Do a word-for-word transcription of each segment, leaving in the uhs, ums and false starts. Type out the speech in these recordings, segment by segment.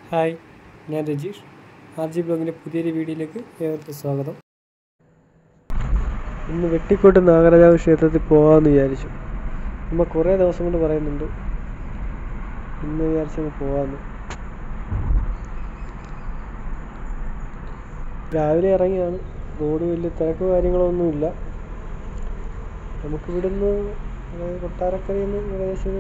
Hi, ഞാൻ Rajeesh. R G ബ്ലോഗിൻ്റെ പുതിയൊരു വീഡിയോയിലേക്ക് ഏവർക്കും സ്വാഗതം. ഇന്ന് വെട്ടിക്കോട്ട് നാഗരാജാവ് ക്ഷേത്രത്തിൽ പോകാമെന്ന് വിചാരിച്ചു. നമ്മൾ കുറേ ദിവസം കൊണ്ട് പറയുന്നുണ്ട്, ഇന്ന് വിചാരിച്ചങ്ങ് പോകാമെന്ന്. രാവിലെ ഇറങ്ങിയാണ്. റോഡ് വലിയ തിരക്ക് കാര്യങ്ങളൊന്നുമില്ല. നമുക്കിവിടുന്ന് അതായത് കൊട്ടാരക്കരയിൽ നിന്ന് ഏകദേശം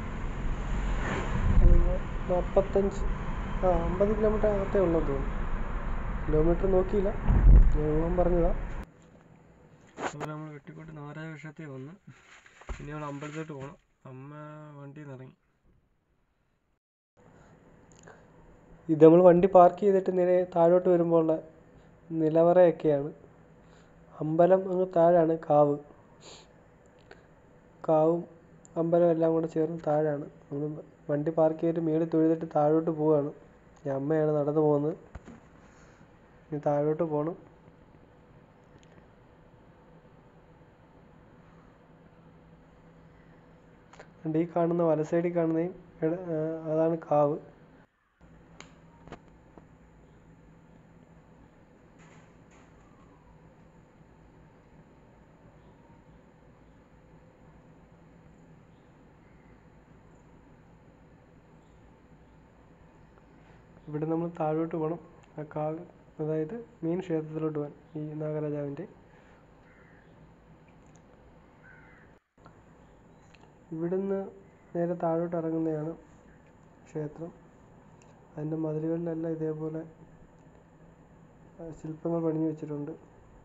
നാൽപ്പത്തഞ്ച് ആ അമ്പത് കിലോമീറ്റർ അകത്തേ ഉള്ളതെന്ന് തോന്നുന്നു. കിലോമീറ്റർ നോക്കിയില്ല, ഞാൻ പറഞ്ഞതാ. അതുപോലെ നമ്മൾ വെട്ടിക്കോട്ട് നാഗരാജ ക്ഷേത്രത്തിൽ വന്ന് ഇനി നമ്മൾ അമ്പലത്തിലോട്ട് പോകണം. അമ്മ വണ്ടിയിൽ നിന്ന് ഇറങ്ങി. ഇത് നമ്മൾ വണ്ടി പാർക്ക് ചെയ്തിട്ട് നേരെ താഴോട്ട് വരുമ്പോൾ ഉള്ള നിലവറയൊക്കെയാണ്. അമ്പലം അങ്ങ് താഴാണ്. കാവ് കാവും അമ്പലം എല്ലാം കൂടെ ചേർന്ന് താഴാണ്. നമ്മൾ വണ്ടി പാർക്ക് ചെയ്തിട്ട് മേളിൽ തൊഴുതിട്ട് താഴോട്ട് പോവുകയാണ്. ഞാൻ അമ്മയാണ് നടന്നു പോകുന്നത്. ഇനി താഴോട്ട് പോകണം. ഈ കാണുന്ന വല സൈഡിൽ കാണുന്നതും അതാണ് കാവ്. ഇവിടെ നമ്മൾ താഴോട്ട് പോകണം. ആ കാവ്, അതായത് മെയിൻ ക്ഷേത്രത്തിലോട്ട് പോകാൻ, ഈ നാഗരാജാവിൻ്റെ. ഇവിടുന്ന് നേരെ താഴോട്ട് ഇറങ്ങുന്നതാണ് ക്ഷേത്രം. അതിൻ്റെ മതിലുകളിലെല്ലാം ഇതേപോലെ ശില്പങ്ങൾ പണിഞ്ഞു വെച്ചിട്ടുണ്ട്.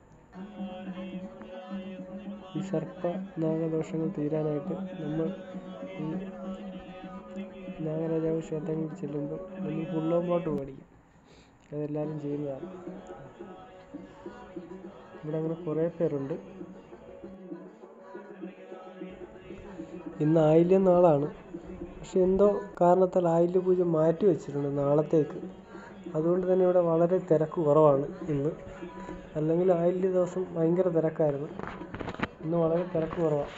ഈ സർപ്പ നാഗദോഷങ്ങൾ തീരാനായിട്ട് നമ്മൾ ഈ നാഗരാജാവ് ക്ഷേത്രങ്ങളിൽ ചെല്ലുമ്പോൾ നമ്മൾ പുള്ളോമ്പോട്ട് മേടിക്കും. അതെല്ലാവരും ചെയ്യുന്നതാണ്. ഇവിടെ അങ്ങനെ കുറേ പേരുണ്ട്. ഇന്ന് ആയില്യം നാളാണ്. പക്ഷെ എന്തോ കാരണത്താൽ ആയില്യ പൂജ മാറ്റി വെച്ചിട്ടുണ്ട് നാളത്തേക്ക്. അതുകൊണ്ട് തന്നെ ഇവിടെ വളരെ തിരക്ക് കുറവാണ് ഇന്ന്. അല്ലെങ്കിൽ ആയില്യ ദിവസം ഭയങ്കര തിരക്കായിരുന്നു. ഇന്ന് വളരെ തിരക്ക് കുറവാണ്.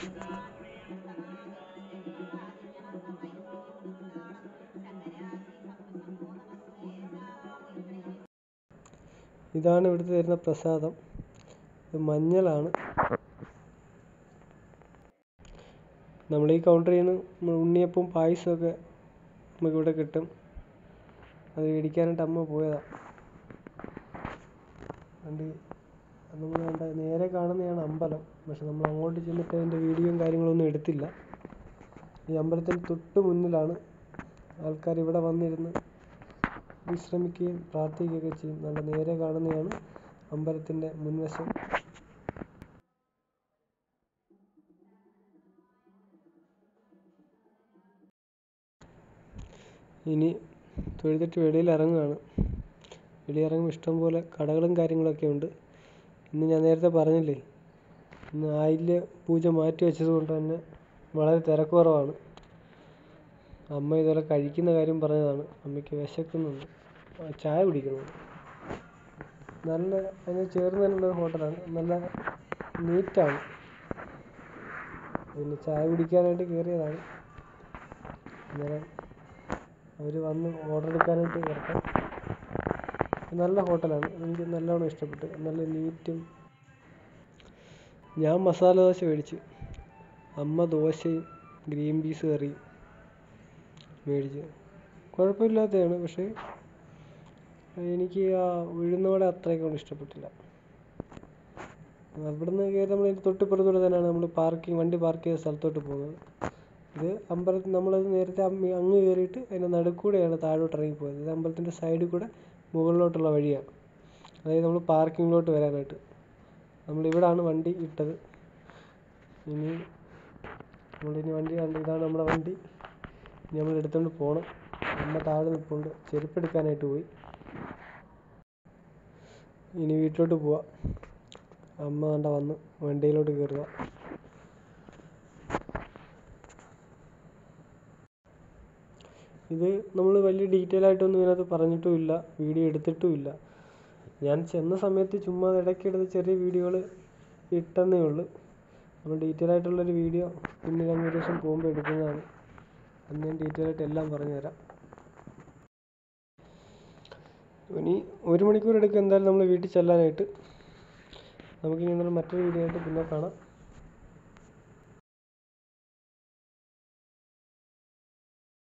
ഇതാണ് ഇവിടുത്തെ തരുന്ന പ്രസാദം. ഇത് മഞ്ഞളാണ്. നമ്മൾ ഈ കൗണ്ടറിൽ നിന്ന് ഉണ്ണിയപ്പവും പായസമൊക്കെ നമുക്കിവിടെ കിട്ടും. അത് മേടിക്കാനായിട്ട് അമ്മ പോയതാണ്. അതുകൊണ്ട് നമ്മൾ വേണ്ട നേരെ കാണുന്നതാണ് അമ്പലം. പക്ഷെ നമ്മൾ അങ്ങോട്ട് ചെന്നിട്ട് അതിൻ്റെ വീഡിയോയും കാര്യങ്ങളൊന്നും എടുത്തില്ല. ഈ അമ്പലത്തിന് തൊട്ട് മുന്നിലാണ് ആൾക്കാർ ഇവിടെ വന്നിരുന്ന് വിശ്രമിക്കുകയും പ്രാർത്ഥിക്കുകയൊക്കെ ചെയ്യും. നല്ല നേരെ കാണുന്നതാണ് അമ്പലത്തിൻ്റെ മുൻവശം. ഇനി തൊഴുതിട്ട് വെളിയിൽ ഇറങ്ങുകയാണ്. വെളിയിറങ്ങുമ്പോൾ ഇഷ്ടംപോലെ കടകളും കാര്യങ്ങളൊക്കെ ഉണ്ട്. ഇന്ന് ഞാൻ നേരത്തെ പറഞ്ഞില്ലേ, ഇന്ന് ആയില്യ പൂജ മാറ്റി വെച്ചത് കൊണ്ട് തന്നെ വളരെ തിരക്ക് കുറവാണ്. അമ്മ ഇതുപോലെ കഴിക്കുന്ന കാര്യം പറഞ്ഞതാണ്. അമ്മയ്ക്ക് വിശക്കുന്നുണ്ട്, ചായ കുടിക്കുന്നുണ്ട്. നല്ല അതിന് ചേർന്ന് തന്നെയുള്ള ഹോട്ടലാണ്. നല്ല നീറ്റാണ്. പിന്നെ ചായ കുടിക്കാനായിട്ട് കയറിയതാണ്. അന്നേരം അവർ വന്ന് ഓർഡർ എടുക്കാനായിട്ട് വരട്ടെ. നല്ല ഹോട്ടലാണ്. എനിക്ക് നല്ലോണം ഇഷ്ടപ്പെട്ടു. നല്ല നീറ്റും. ഞാൻ മസാല ദോശ മേടിച്ചു. അമ്മ ദോശയും ഗ്രീൻ പീസ് കറിയും മേടിച്ചു. കുഴപ്പമില്ലാത്തതാണ്. പക്ഷേ എനിക്ക് ആ ഉഴുന്നവട അത്രയ്ക്കൊന്നും ഇഷ്ടപ്പെട്ടില്ല. അവിടുന്ന് കയറി നമ്മൾ അതിൻ്റെ തൊട്ടിപ്പുറത്തൂടെ തന്നെയാണ് നമ്മൾ പാർക്കിംഗ് വണ്ടി പാർക്ക് ചെയ്ത സ്ഥലത്തോട്ട് പോകുന്നത്. ഇത് അമ്പലത്തിൽ നമ്മളത് നേരത്തെ അങ്ങ് കയറിയിട്ട് അതിൻ്റെ നടുക്കൂടെയാണ് താഴോട്ട് ഇറങ്ങിപ്പോയത്. ഇത് അമ്പലത്തിൻ്റെ സൈഡിൽ കൂടെ മുകളിലോട്ടുള്ള വഴിയാണ്. അതായത് നമ്മൾ പാർക്കിങ്ങിലോട്ട് വരാനായിട്ട് നമ്മളിവിടാണ് വണ്ടി ഇട്ടത്. ഇനി നമ്മളിനി വണ്ടി കണ്ട് ഇതാണ് നമ്മുടെ വണ്ടി. ഇനി നമ്മൾ എടുത്തുകൊണ്ട് പോകണം. അമ്മ താഴെ നിൽപ്പുണ്ട്, ചെരുപ്പെടുക്കാനായിട്ട് പോയി. ഇനി വീട്ടിലോട്ട് പോവാം. അമ്മ കണ്ട വന്ന് വണ്ടിയിലോട്ട് കയറുക. ഇത് നമ്മൾ വലിയ ഡീറ്റെയിൽ ആയിട്ടൊന്നും ഇതിനകത്ത് പറഞ്ഞിട്ടുമില്ല, വീഡിയോ എടുത്തിട്ടുമില്ല. ഞാൻ ചെന്ന സമയത്ത് ചുമ്മാ ഇടയ്ക്കെടുത്ത് ചെറിയ വീഡിയോകൾ ഇട്ടെന്നേ ഉള്ളൂ. നമ്മൾ ഡീറ്റെയിൽ ആയിട്ടുള്ളൊരു വീഡിയോ പിന്നീട് അങ്ങ് ഒരു ദിവസം പോകുമ്പോൾ എടുക്കുന്നതാണ്. അന്ന് ഞാൻ ഡീറ്റെയിൽ ആയിട്ട് എല്ലാം പറഞ്ഞു തരാം. ഇനി ഒരു മണിക്കൂർ എടുക്കും എന്തായാലും നമ്മൾ വീട്ടിൽ ചെല്ലാനായിട്ട്. നമുക്കിനി എന്തായാലും മറ്റൊരു വീഡിയോ ആയിട്ട് പിന്നെ കാണാം.